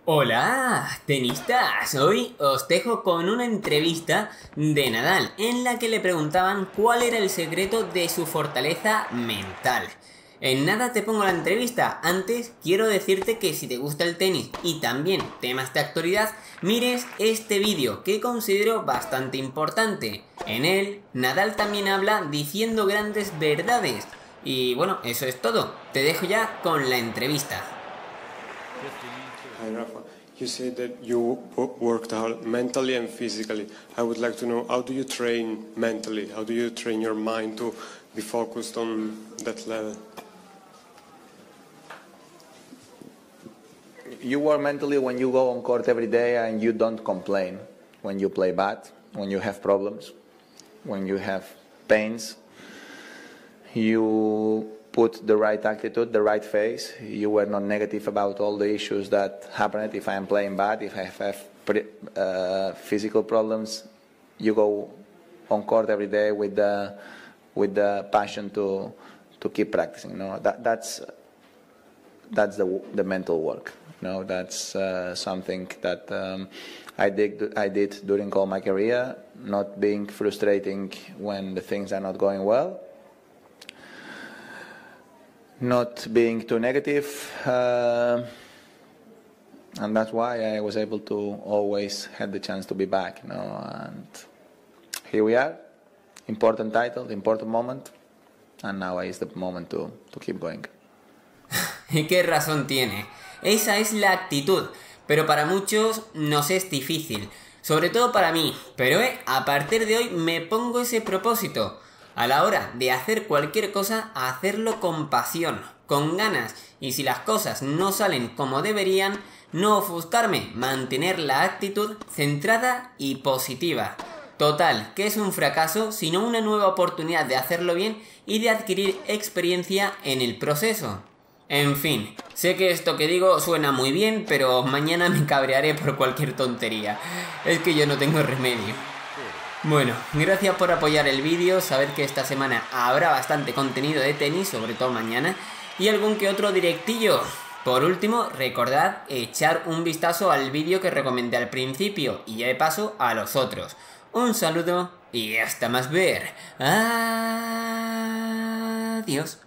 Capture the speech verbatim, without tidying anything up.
Hola, tenistas. Hoy os dejo con una entrevista de Nadal en la que le preguntaban cuál era el secreto de su fortaleza mental. En nada te pongo la entrevista. Antes quiero decirte que si te gusta el tenis y también temas de actualidad, mires este vídeo que considero bastante importante. En él, Nadal también habla diciendo grandes verdades. Y bueno, eso es todo. Te dejo ya con la entrevista. Hi Rafa, you said that you worked hard mentally and physically. I would like to know, how do you train mentally? How do you train your mind to be focused on that level? You work mentally when you go on court every day and you don't complain. When you play bad, when you have problems, when you have pains, you put the right attitude, the right face. You were not negative about all the issues that happened. If I am playing bad, if I have uh, physical problems, you go on court every day with the with the passion to to keep practicing. No, that that's that's the the mental work. No, that's uh, something that um, I did I did during all my career. Not being frustrating when the things are not going well. Not being too negative, uh, and that's why I was able to always have the chance to be back, you know, and here we are, important title, important moment, and now is the moment to, to keep going. ¿Y qué razón tiene? Esa es la actitud, pero para muchos nos es difícil, sobre todo para mí, pero eh, a partir de hoy me pongo ese propósito. A la hora de hacer cualquier cosa, hacerlo con pasión, con ganas, y si las cosas no salen como deberían, no ofuscarme, mantener la actitud centrada y positiva. Total, que es un fracaso, sino una nueva oportunidad de hacerlo bien y de adquirir experiencia en el proceso. En fin, sé que esto que digo suena muy bien, pero mañana me cabrearé por cualquier tontería. Es que yo no tengo remedio. Bueno, gracias por apoyar el vídeo, sabed que esta semana habrá bastante contenido de tenis, sobre todo mañana, y algún que otro directillo. Por último, recordad echar un vistazo al vídeo que recomendé al principio, y ya de paso a los otros. Un saludo y hasta más ver. Adiós.